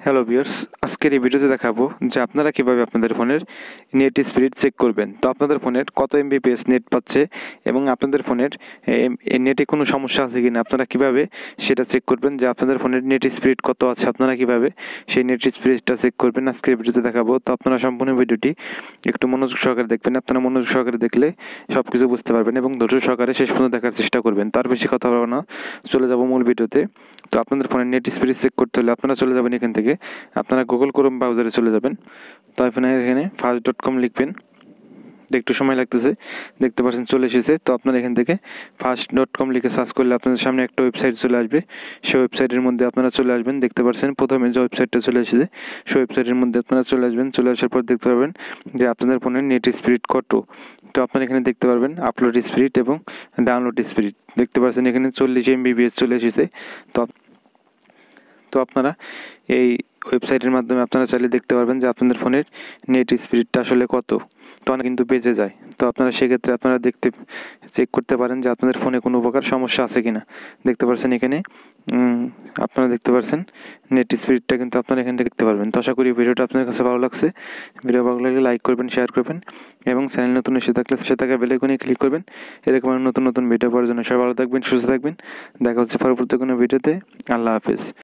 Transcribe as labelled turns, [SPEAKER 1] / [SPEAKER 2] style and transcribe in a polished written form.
[SPEAKER 1] Hello viewers, আজকের এই ভিডিওতে দেখাবো যে আপনারা কিভাবে আপনাদের ফোনের নেট স্পিড চেক করবেন। তো আপনাদের ফোনের কত এমবিপিএস নেট পাচ্ছে এবং আপনাদের ফোনের নেটে কোনো সমস্যা আছে কিনা আপনারা কিভাবে সেটা চেক করবেন, যে আপনাদের ফোনের নেট স্পিড কত আছে আপনারা কিভাবে সেই নেট স্পিডটা চেক করবেন আজকের ভিডিওতে দেখাবো। তো আপনারা সম্পূর্ণ ভিডিওটি একটু মনোযোগ সহকারে দেখবেন। আপনারা মনোযোগ সহকারে দেখলে সব কিছু বুঝতে পারবেন এবং ধৈর্য সহকারে শেষ পর্যন্ত দেখার চেষ্টা করবেন। তার বেশি কথা বলবো না, চলে যাব মূল ভিডিওতে। তো আপনাদের ফোনের নেট স্পিড চেক করতে হলে আপনারা চলে যাবেন এখান থেকে, আপনারা গুগল ক্রোম ব্রাউজারে চলে যাবেন। তো আপনারা এখানে fast.com লিখবেন, একটু সময় লাগতেছে, দেখতে পাচ্ছেন চলে এসেছে। তো আপনারা এখান থেকে fast.com লিখে সার্চ করলে আপনাদের সামনে একটা ওয়েবসাইট চলে আসবে। সেই ওয়েবসাইটের মধ্যে আপনারা চলে আসবেন, দেখতে পাচ্ছেন প্রথমে যে ওয়েবসাইটটা চলে এসেছে সেই ওয়েবসাইটের মধ্যে আপনারা চলে আসবেন। চলে আসার পর দেখতে পারবেন যে আপনাদের ফোনের নেট স্পিড কত। তো আপনারা এখানে দেখতে পারবেন আপলোড স্পিড এবং ডাউনলোড স্পিড, দেখতে পাচ্ছেন এখানে 40 এমবিপিএস চলে এসেছে। তো আপনারা এই ওয়েবসাইটের মাধ্যমে আপনারা চাইলে দেখতে পারবেন যে আপনাদের ফোনের নেট স্পিডটা আসলে কত। তো অনেক কিন্তু বেঁচে যায়। তো আপনারা সেক্ষেত্রে আপনারা চেক করতে পারেন যে আপনাদের ফোনে কোনো প্রকার সমস্যা আছে কিনা। দেখতে পাচ্ছেন এখানে আপনারা দেখতে পাচ্ছেন নেট স্পিডটা কিন্তু আপনারা এখান থেকে দেখতে পারবেন। তো আশা করি ভিডিওটা আপনাদের কাছে ভালো লাগছে। ভিডিও ভালো লাগলে লাইক করবেন, শেয়ার করবেন এবং চ্যানেল নতুন এসে থাকলে সে থাকা বেল আইকনে ক্লিক করবেন। এরকম নতুন নতুন ভিডিও পাওয়ার জন্য সবাই ভালো থাকবেন, সুস্থ থাকবেন। দেখা হচ্ছে পরবর্তী কোনো ভিডিওতে। আল্লাহ হাফেজ।